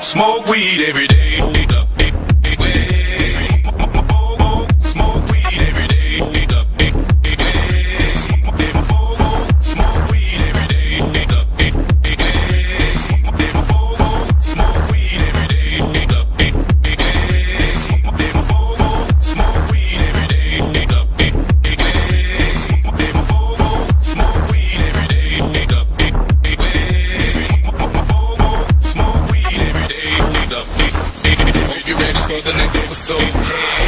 Smoke weed every day. Smoke weed every day. Smoke weed every day. Smoke weed every day. Smoke weed every day. Smoke weed every day. Smoke weed every day. You ready to start the next episode?